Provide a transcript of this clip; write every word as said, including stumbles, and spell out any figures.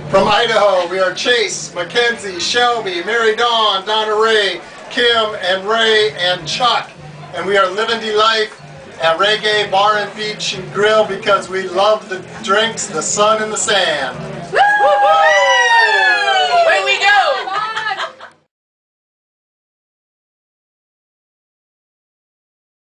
From Idaho, we are Chase, Mackenzie, Shelby, Mary Dawn, Donna Ray, Kim, and Ray, and Chuck. And we are living the life at Reggae Bar and Beach and Grill because we love the drinks, the sun, and the sand.